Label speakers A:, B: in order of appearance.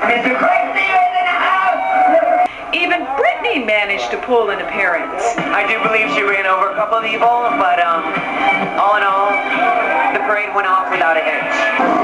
A: Mr. Crazy is in the house!
B: Even Brittany managed to pull an appearance.
A: I do believe she ran over a couple of people, but all in all, the parade went off without a hitch.